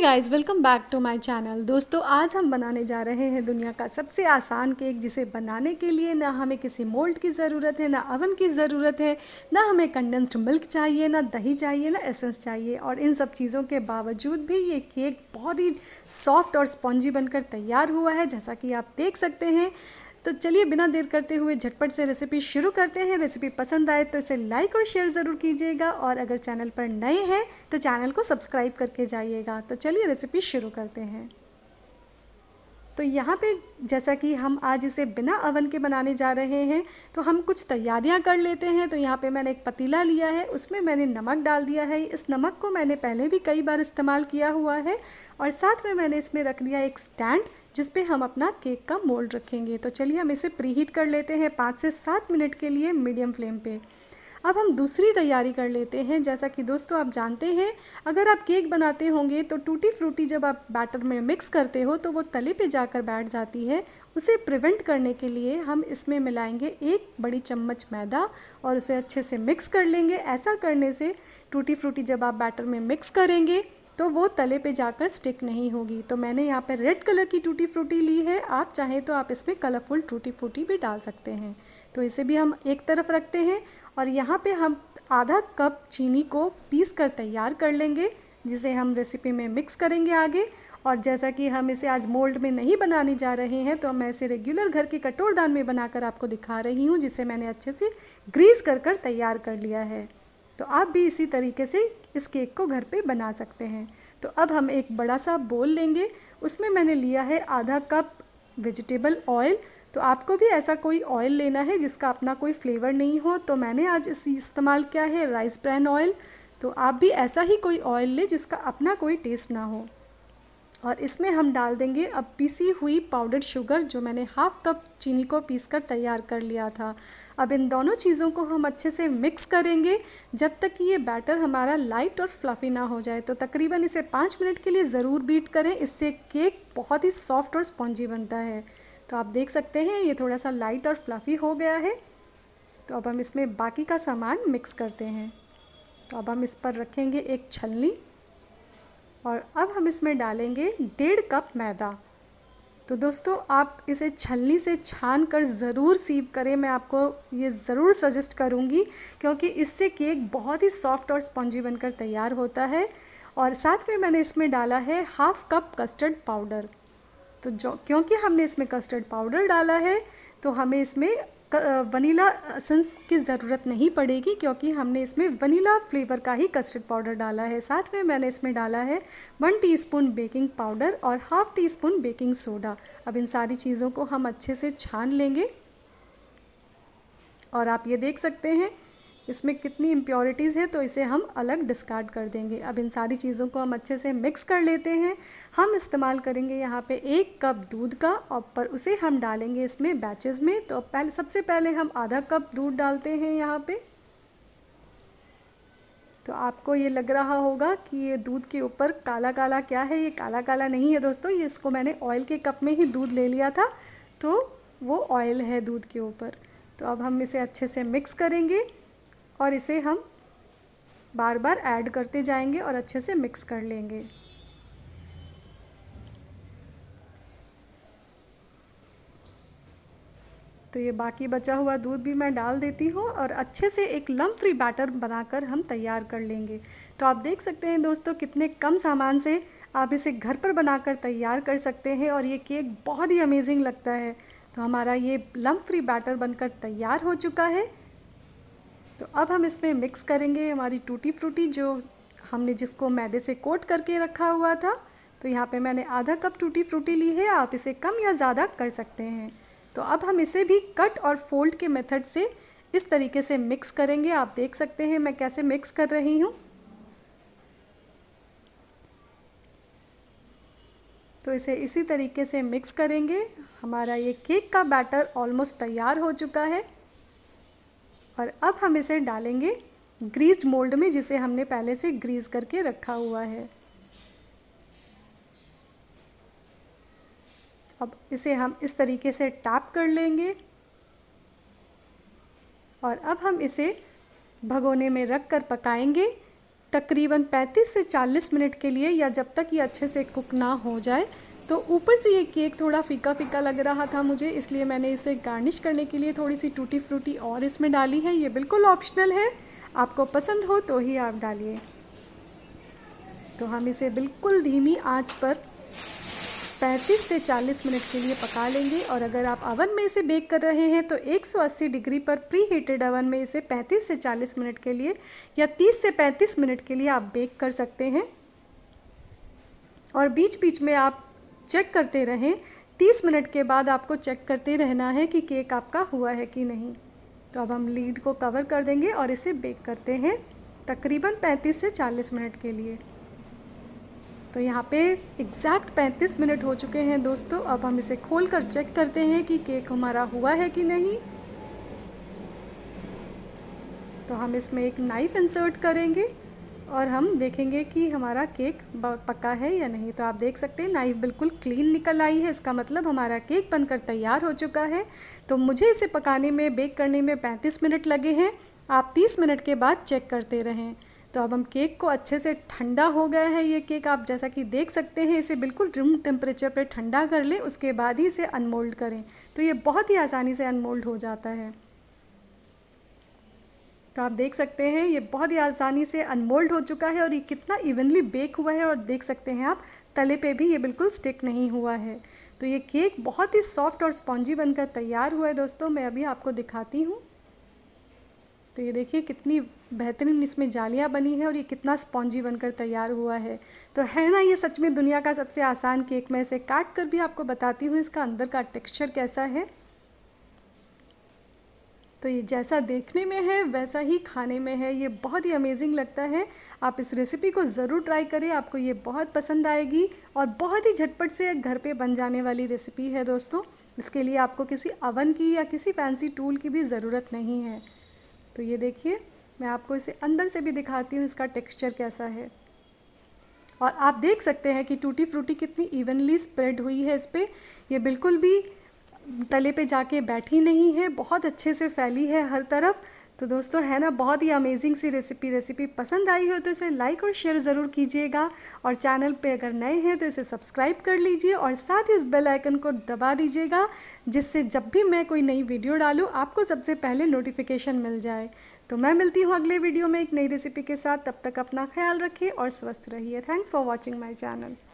Guys, welcome back to my channel. दोस्तों, आज हम बनाने जा रहे हैं दुनिया का सबसे आसान केक, जिसे बनाने के लिए ना हमें किसी मोल्ड की ज़रूरत है, ना अवन की ज़रूरत है, ना हमें कंडेंस्ड मिल्क चाहिए, ना दही चाहिए, ना एसेंस चाहिए। और इन सब चीज़ों के बावजूद भी ये केक बहुत ही सॉफ्ट और स्पॉन्जी बनकर तैयार हुआ है, जैसा कि आप देख सकते हैं। तो चलिए बिना देर करते हुए झटपट से रेसिपी शुरू करते हैं। रेसिपी पसंद आए तो इसे लाइक और शेयर ज़रूर कीजिएगा, और अगर चैनल पर नए हैं तो चैनल को सब्सक्राइब करके जाइएगा। तो चलिए रेसिपी शुरू करते हैं। तो यहाँ पे जैसा कि हम आज इसे बिना अवन के बनाने जा रहे हैं, तो हम कुछ तैयारियाँ कर लेते हैं। तो यहाँ पे मैंने एक पतीला लिया है, उसमें मैंने नमक डाल दिया है। इस नमक को मैंने पहले भी कई बार इस्तेमाल किया हुआ है। और साथ में मैंने इसमें रख दिया एक स्टैंड, जिस पे हम अपना केक का मोल्ड रखेंगे। तो चलिए हम इसे प्रीहीट कर लेते हैं 5 से 7 मिनट के लिए मीडियम फ्लेम पे। अब हम दूसरी तैयारी कर लेते हैं। जैसा कि दोस्तों आप जानते हैं, अगर आप केक बनाते होंगे तो टूटी फ्रूटी जब आप बैटर में मिक्स करते हो तो वो तले पे जाकर बैठ जाती है। उसे प्रिवेंट करने के लिए हम इसमें मिलाएंगे 1 बड़ी चम्मच मैदा और उसे अच्छे से मिक्स कर लेंगे। ऐसा करने से टूटी फ्रूटी जब आप बैटर में मिक्स करेंगे तो वो तले पे जाकर स्टिक नहीं होगी। तो मैंने यहाँ पे रेड कलर की टूटी फ्रूटी ली है, आप चाहें तो आप इसमें कलरफुल टूटी फ्रूटी भी डाल सकते हैं। तो इसे भी हम एक तरफ रखते हैं, और यहाँ पे हम आधा कप चीनी को पीस कर तैयार कर लेंगे, जिसे हम रेसिपी में मिक्स करेंगे आगे। और जैसा कि हम इसे आज मोल्ड में नहीं बनाने जा रहे हैं, तो मैं इसे रेगुलर घर के कटोरदान में बनाकर आपको दिखा रही हूँ, जिसे मैंने अच्छे से ग्रीस कर तैयार कर लिया है। तो आप भी इसी तरीके से इस केक को घर पे बना सकते हैं। तो अब हम एक बड़ा सा बोल लेंगे, उसमें मैंने लिया है आधा कप वेजिटेबल ऑयल। तो आपको भी ऐसा कोई ऑयल लेना है जिसका अपना कोई फ्लेवर नहीं हो। तो मैंने आज इस्तेमाल किया है राइस ब्रान ऑयल। तो आप भी ऐसा ही कोई ऑयल ले जिसका अपना कोई टेस्ट ना हो। और इसमें हम डाल देंगे अब पीसी हुई पाउडर्ड शुगर, जो मैंने हाफ कप चीनी को पीसकर तैयार कर लिया था। अब इन दोनों चीज़ों को हम अच्छे से मिक्स करेंगे जब तक कि ये बैटर हमारा लाइट और फ्लफ़ी ना हो जाए। तो तकरीबन इसे 5 मिनट के लिए ज़रूर बीट करें, इससे केक बहुत ही सॉफ्ट और स्पॉन्जी बनता है। तो आप देख सकते हैं ये थोड़ा सा लाइट और फ्लफ़ी हो गया है। तो अब हम इसमें बाकी का सामान मिक्स करते हैं। तो अब हम इस पर रखेंगे एक छलनी, और अब हम इसमें डालेंगे 1.5 कप मैदा। तो दोस्तों आप इसे छलनी से छान कर ज़रूर सीव करें, मैं आपको ये ज़रूर सजेस्ट करूँगी, क्योंकि इससे केक बहुत ही सॉफ्ट और स्पॉन्जी बनकर तैयार होता है। और साथ में मैंने इसमें डाला है हाफ कप कस्टर्ड पाउडर। तो क्योंकि हमने इसमें कस्टर्ड पाउडर डाला है, तो हमें इसमें वनीला एसेंस की ज़रूरत नहीं पड़ेगी, क्योंकि हमने इसमें वनीला फ्लेवर का ही कस्टर्ड पाउडर डाला है। साथ में मैंने इसमें डाला है 1 टीस्पून बेकिंग पाउडर और हाफ टीस्पून बेकिंग सोडा। अब इन सारी चीज़ों को हम अच्छे से छान लेंगे, और आप ये देख सकते हैं इसमें कितनी इम्प्योरिटीज़ है, तो इसे हम अलग डिस्कार्ड कर देंगे। अब इन सारी चीज़ों को हम अच्छे से मिक्स कर लेते हैं। हम इस्तेमाल करेंगे यहाँ पे 1 कप दूध का, और पर उसे हम डालेंगे इसमें बैचेस में। तो सबसे पहले हम आधा कप दूध डालते हैं यहाँ पे। तो आपको ये लग रहा होगा कि ये दूध के ऊपर काला काला क्या है, ये काला काला नहीं है दोस्तों, ये इसको मैंने ऑयल के कप में ही दूध ले लिया था, तो वो ऑयल है दूध के ऊपर। तो अब हम इसे अच्छे से मिक्स करेंगे, और इसे हम बार बार ऐड करते जाएंगे और अच्छे से मिक्स कर लेंगे। तो ये बाकी बचा हुआ दूध भी मैं डाल देती हूँ, और अच्छे से एक लम्प फ्री बैटर बनाकर हम तैयार कर लेंगे। तो आप देख सकते हैं दोस्तों कितने कम सामान से आप इसे घर पर बनाकर तैयार कर सकते हैं, और ये केक बहुत ही अमेजिंग लगता है। तो हमारा ये लम्प फ्री बैटर बनकर तैयार हो चुका है। तो अब हम इसमें मिक्स करेंगे हमारी टूटी फ्रूटी, जो हमने जिसको मैदे से कोट करके रखा हुआ था। तो यहाँ पे मैंने आधा कप टूटी फ्रूटी ली है, आप इसे कम या ज़्यादा कर सकते हैं। तो अब हम इसे भी कट और फोल्ड के मेथड से इस तरीके से मिक्स करेंगे। आप देख सकते हैं मैं कैसे मिक्स कर रही हूँ। तो इसे इसी तरीके से मिक्स करेंगे। हमारा ये केक का बैटर ऑलमोस्ट तैयार हो चुका है, और अब हम इसे डालेंगे ग्रीस्ड मोल्ड में, जिसे हमने पहले से ग्रीस करके रखा हुआ है। अब इसे हम इस तरीके से टैप कर लेंगे, और अब हम इसे भगोने में रख कर पकाएंगे तकरीबन 35 से 40 मिनट के लिए, या जब तक ये अच्छे से कुक ना हो जाए। तो ऊपर से ये केक थोड़ा फीका फीका लग रहा था मुझे, इसलिए मैंने इसे गार्निश करने के लिए थोड़ी सी टूटी फ्रूटी और इसमें डाली है। ये बिल्कुल ऑप्शनल है, आपको पसंद हो तो ही आप डालिए। तो हम इसे बिल्कुल धीमी आंच पर 35 से 40 मिनट के लिए पका लेंगे। और अगर आप अवन में इसे बेक कर रहे हैं तो 180 डिग्री पर प्री हीटेड अवन में इसे 35 से 40 मिनट के लिए या 30 से 35 मिनट के लिए आप बेक कर सकते हैं। और बीच बीच में आप चेक करते रहें। 30 मिनट के बाद आपको चेक करते रहना है कि केक आपका हुआ है कि नहीं। तो अब हम लीड को कवर कर देंगे और इसे बेक करते हैं तकरीबन 35 से 40 मिनट के लिए। तो यहाँ पे एग्जैक्ट 35 मिनट हो चुके हैं दोस्तों। अब हम इसे खोल कर चेक करते हैं कि केक हमारा हुआ है कि नहीं। तो हम इसमें एक नाइफ़ इंसर्ट करेंगे और हम देखेंगे कि हमारा केक पका है या नहीं। तो आप देख सकते हैं नाइफ़ बिल्कुल क्लीन निकल आई है, इसका मतलब हमारा केक बनकर तैयार हो चुका है। तो मुझे इसे पकाने में, बेक करने में 35 मिनट लगे हैं। आप 30 मिनट के बाद चेक करते रहें। तो अब हम केक को अच्छे से, ठंडा हो गया है ये केक, आप जैसा कि देख सकते हैं। इसे बिल्कुल रूम टेम्परेचर पे ठंडा कर लें, उसके बाद ही इसे अनमोल्ड करें। तो ये बहुत ही आसानी से अनमोल्ड हो जाता है। तो आप देख सकते हैं ये बहुत ही आसानी से अनमोल्ड हो चुका है और ये कितना इवनली बेक हुआ है। और देख सकते हैं आप तले पे भी ये बिल्कुल स्टिक नहीं हुआ है। तो ये केक बहुत ही सॉफ्ट और स्पॉन्जी बनकर तैयार हुआ है दोस्तों। मैं अभी आपको दिखाती हूँ। तो ये देखिए कितनी बेहतरीन इसमें जालियाँ बनी है और ये कितना स्पॉन्जी बनकर तैयार हुआ है। तो है ना, ये सच में दुनिया का सबसे आसान केक। मैं इसे काट कर भी आपको बताती हूँ इसका अंदर का टेक्सचर कैसा है। तो ये जैसा देखने में है वैसा ही खाने में है। ये बहुत ही अमेजिंग लगता है। आप इस रेसिपी को ज़रूर ट्राई करें, आपको ये बहुत पसंद आएगी। और बहुत ही झटपट से घर पे बन जाने वाली रेसिपी है दोस्तों। इसके लिए आपको किसी अवन की या किसी फैंसी टूल की भी ज़रूरत नहीं है। तो ये देखिए, मैं आपको इसे अंदर से भी दिखाती हूँ इसका टेक्सचर कैसा है। और आप देख सकते हैं कि टूटी फ्रूटी कितनी इवनली स्प्रेड हुई है इस पर। ये बिल्कुल भी तले पे जाके बैठी नहीं है, बहुत अच्छे से फैली है हर तरफ। तो दोस्तों है ना, बहुत ही अमेजिंग सी रेसिपी पसंद आई हो तो इसे लाइक और शेयर ज़रूर कीजिएगा। और चैनल पे अगर नए हैं तो इसे सब्सक्राइब कर लीजिए और साथ ही उस बेल आइकन को दबा दीजिएगा, जिससे जब भी मैं कोई नई वीडियो डालूँ आपको सबसे पहले नोटिफिकेशन मिल जाए। तो मैं मिलती हूँ अगले वीडियो में एक नई रेसिपी के साथ। तब तक अपना ख्याल रखिए और स्वस्थ रहिए। Thanks for watching my channel.